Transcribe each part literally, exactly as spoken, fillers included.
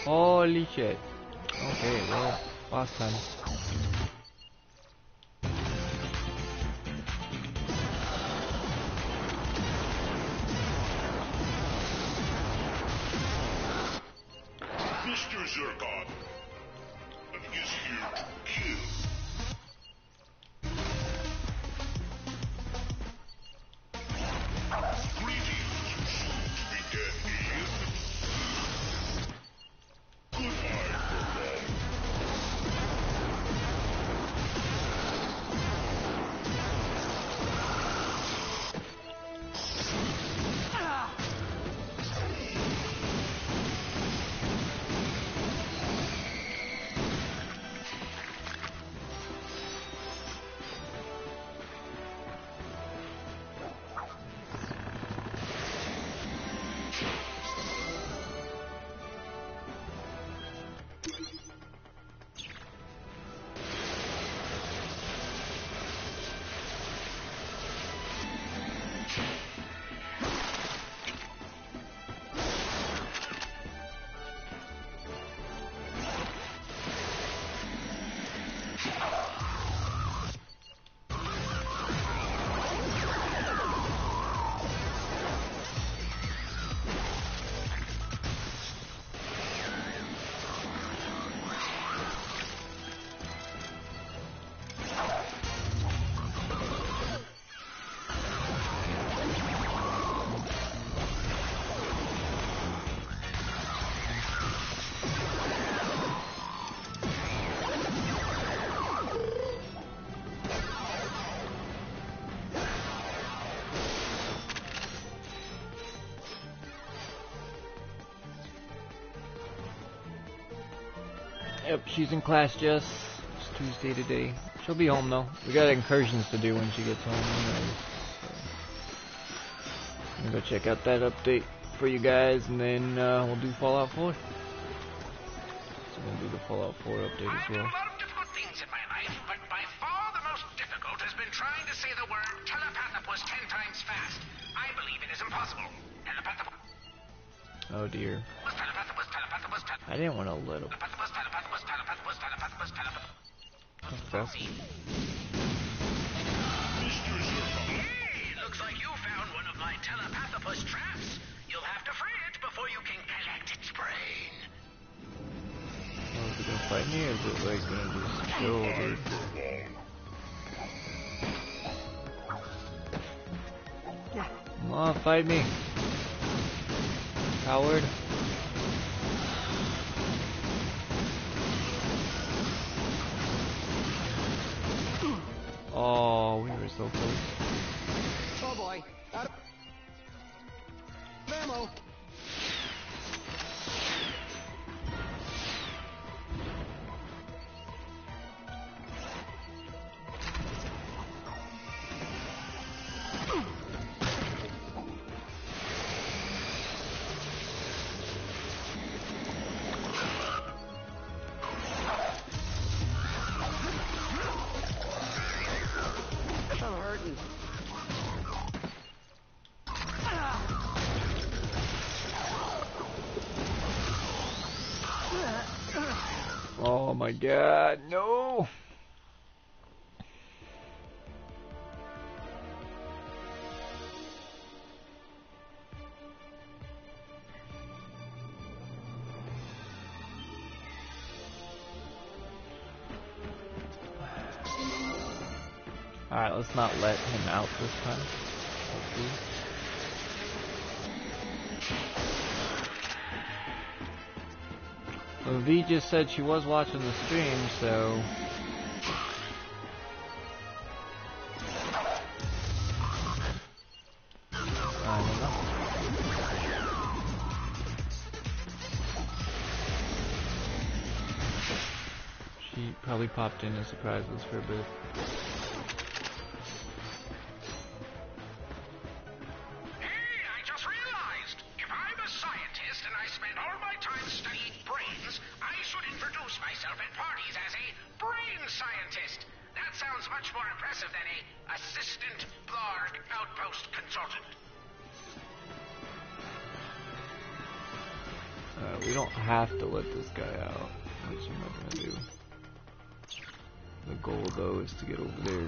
Holy shit. Okay, well, last time. Mister Zurkon, is here to kill. Greetings, soon to be dead Ian. Goodbye for long. Yep, she's in class, Jess. It's Tuesday today. She'll be home though. We got incursions to do when she gets home. Anyways, so. I'm gonna go check out that update for you guys, and then uh, we'll do Fallout four. So we'll do the Fallout four update as well. I've done a lot of difficult things in my life, but by far the most difficult has been trying to say the word telepathopus ten times fast. I believe it is impossible. Telepathopus. Oh dear. Telepathopus, telepathopus, telepathopus. I didn't want to let him. Telepathopus, telepathopus, telepathopus, telepathopus, telepathopus. Hey, looks like you found one of my telepathopus traps. You'll have to free it before you can collect its brain. Oh, is it gonna fight me, or is it like gonna just chill, dude? Come on, fight me. Coward. Oh, we were so close. Oh boy. Out of ammo. I'm hurting. Oh my god, no! Alright, let's not let him out this time. Hopefully. Well, V just said she was watching the stream, so... I don't know. She probably popped in to surprise us for a bit. we don't have to let this guy out, which I'm not gonna do. The goal though is to get over there.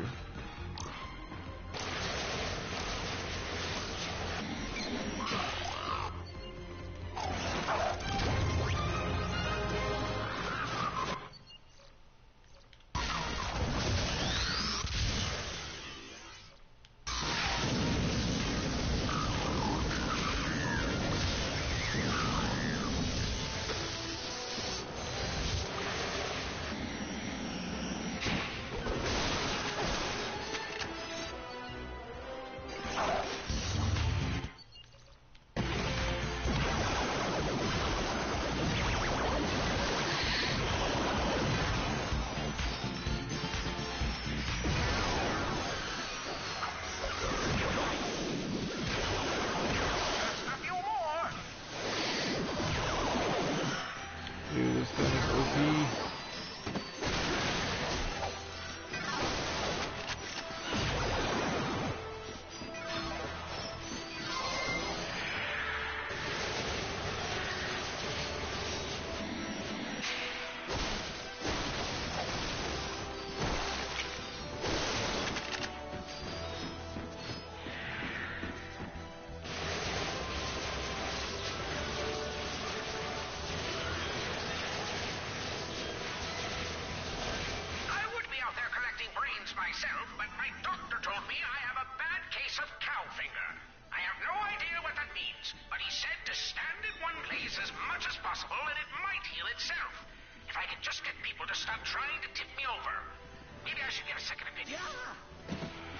Dude, this gun is O P. myself, but my doctor told me I have a bad case of cow finger. I have no idea what that means, but he said to stand in one place as much as possible and it might heal itself. If I could just get people to stop trying to tip me over. Maybe I should get a second opinion. Yeah.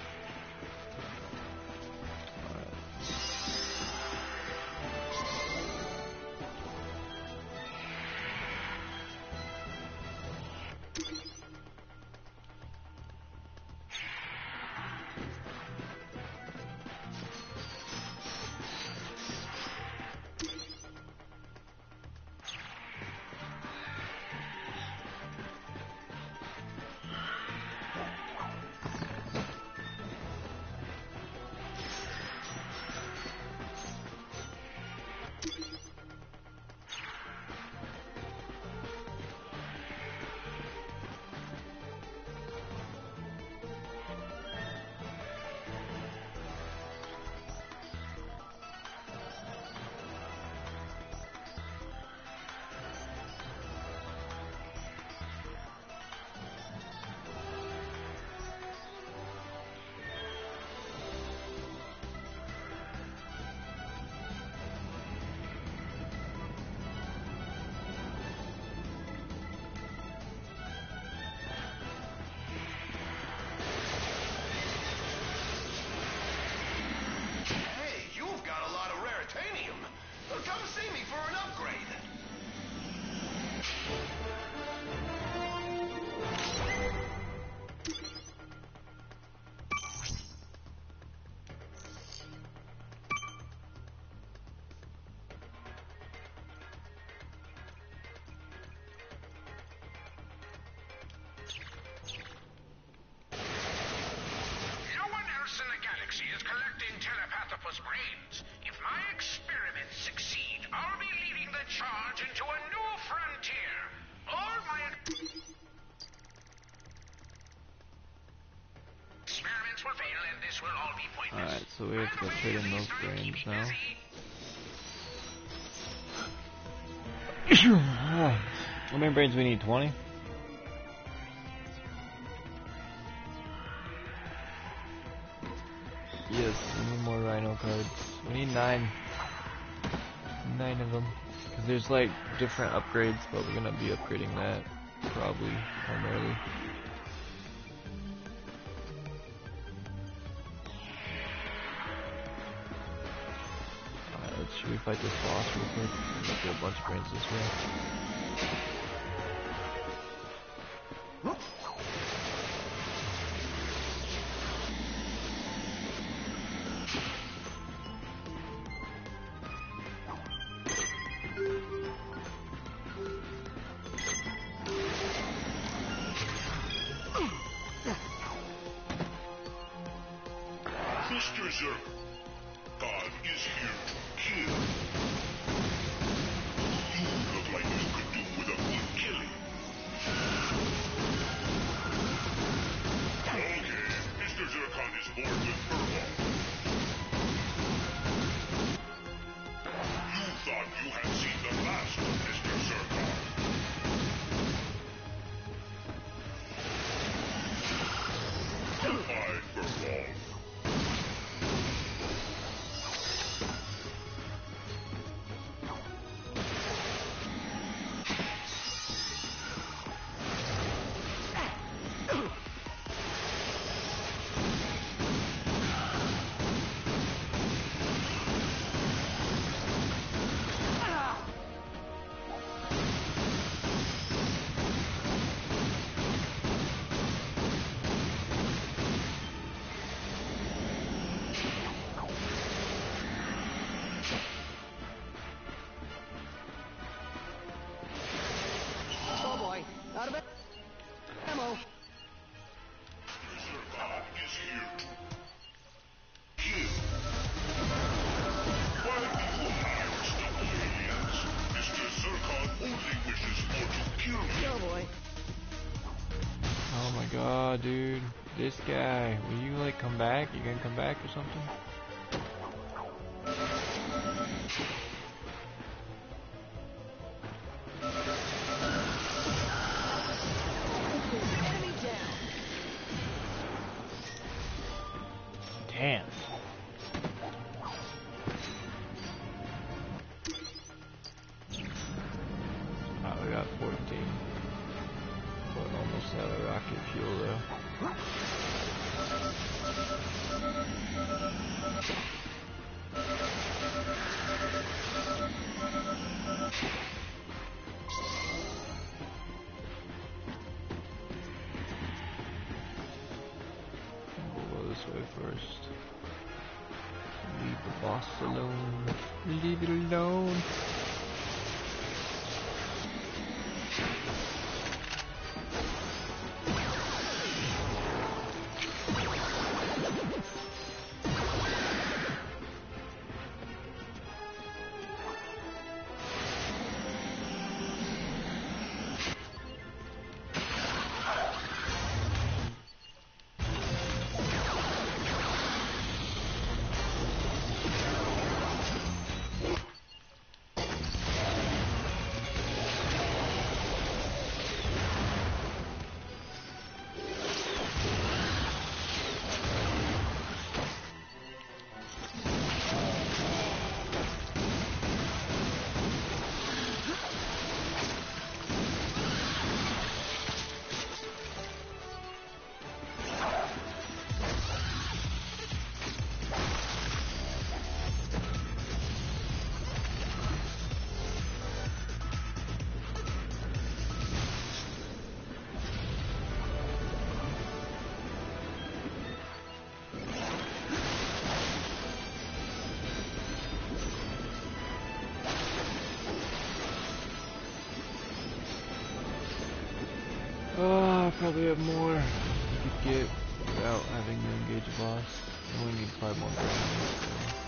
Come see me for an upgrade. No one else in the galaxy is collecting Telepathopus brains. If my experiments succeed, I'll be leading the charge into a new frontier. All my experiments will fail, and this will all be pointless. Alright, so we have to go trade in those brains now. How many brains we need? twenty? Yes, we need more Rhino cards. We need nine. Nine of them. Because there's like different upgrades, but we're gonna be upgrading that probably primarily. Alright, let's should we fight this boss real quick? Let's get a bunch of brains this way. Mister Zerg, God is here to kill. You Aw, dude, this guy. Will you like come back? You gonna come back or something? Enemy down. Damn. Oh, we got fourteen. But almost out of rocket fuel though. We'll go this way first. Leave the boss alone. Leave it alone. Oh, I probably have more we could get without having to engage a boss. I only need five more rounds.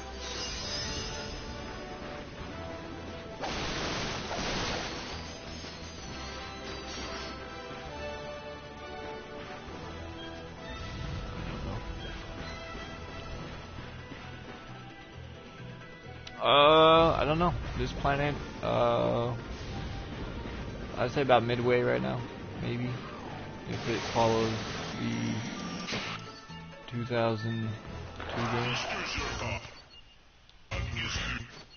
So. Uh, I don't know. This planet, uh, I'd say about midway right now. Maybe, if it follows the two thousand two game. Excuse your God. Excuse